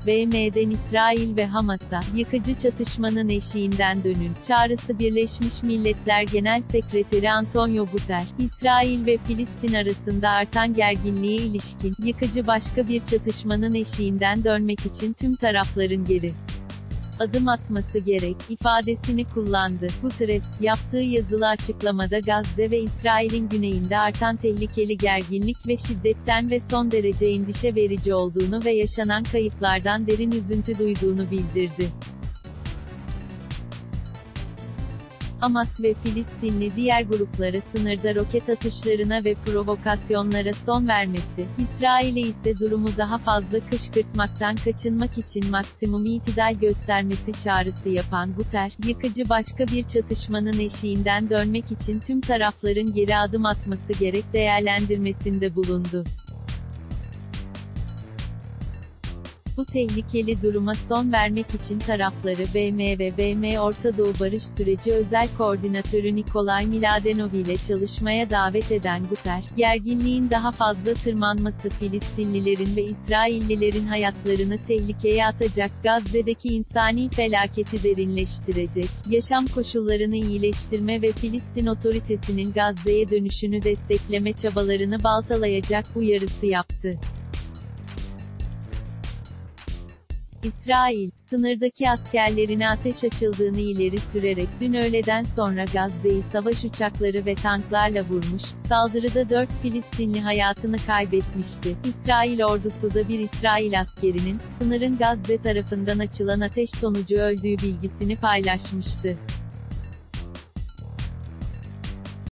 BM'den İsrail ve Hamas'a, yıkıcı çatışmanın eşiğinden dönün, çağrısı Birleşmiş Milletler Genel Sekreteri Antonio Guterres, İsrail ve Filistin arasında artan gerginliğe ilişkin, yıkıcı başka bir çatışmanın eşiğinden dönmek için tüm tarafların geri adım atması gerek, ifadesini kullandı. Guterres, yaptığı yazılı açıklamada Gazze ve İsrail'in güneyinde artan tehlikeli gerginlik ve şiddetten ve son derece endişe verici olduğunu ve yaşanan kayıplardan derin üzüntü duyduğunu bildirdi. Hamas ve Filistinli diğer gruplara sınırda roket atışlarına ve provokasyonlara son vermesi, İsrail'e ise durumu daha fazla kışkırtmaktan kaçınmak için maksimum itidal göstermesi çağrısı yapan Guterres, yıkıcı başka bir çatışmanın eşiğinden dönmek için tüm tarafların geri adım atması gerek değerlendirmesinde bulundu. Bu tehlikeli duruma son vermek için tarafları BM ve BM Orta Doğu Barış Süreci Özel Koordinatörü Nikolay Mladenov ile çalışmaya davet eden Guterres, gerginliğin daha fazla tırmanması Filistinlilerin ve İsraillilerin hayatlarını tehlikeye atacak, Gazze'deki insani felaketi derinleştirecek, yaşam koşullarını iyileştirme ve Filistin otoritesinin Gazze'ye dönüşünü destekleme çabalarını baltalayacak uyarısı yaptı. İsrail, sınırdaki askerlerine ateş açıldığını ileri sürerek dün öğleden sonra Gazze'yi savaş uçakları ve tanklarla vurmuş, saldırıda 4 Filistinli hayatını kaybetmişti. İsrail ordusu da bir İsrail askerinin, sınırın Gazze tarafından açılan ateş sonucu öldüğü bilgisini paylaşmıştı.